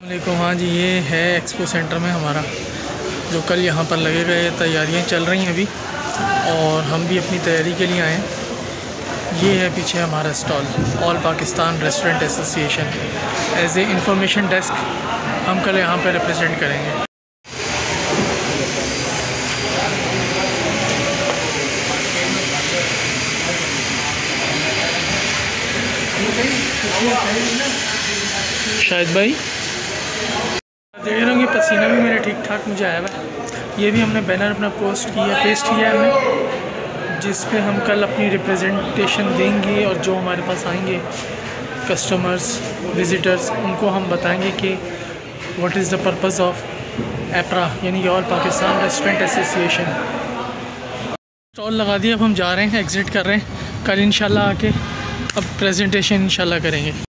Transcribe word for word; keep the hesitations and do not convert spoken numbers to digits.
वालेकुम। हाँ जी, ये है एक्सपो सेंटर में हमारा जो कल यहाँ पर लगेगा। ये तैयारियाँ चल रही हैं अभी और हम भी अपनी तैयारी के लिए आए हैं। ये है पीछे हमारा stall, All Pakistan Restaurant Association. As a information desk हम कल यहाँ पर रिप्रेजेंट करेंगे। शायद भाई देख रहे होंगे, पसीना भी मेरा ठीक ठाक मुझे आया हुआ। ये भी हमने बैनर अपना पोस्ट किया, पेस्ट किया है हमने, जिस पे हम कल अपनी रिप्रेजेंटेशन देंगे और जो हमारे पास आएंगे कस्टमर्स, विज़िटर्स, उनको हम बताएंगे कि what is the purpose of APRA, यानी All Pakistan Restaurant Association. Stall लगा दिया, अब हम जा रहे हैं, एग्ज़िट कर रहे हैं। कल इंशाल्लाह आके अब प्रेजेंटेशन इंशाल्लाह करेंगे।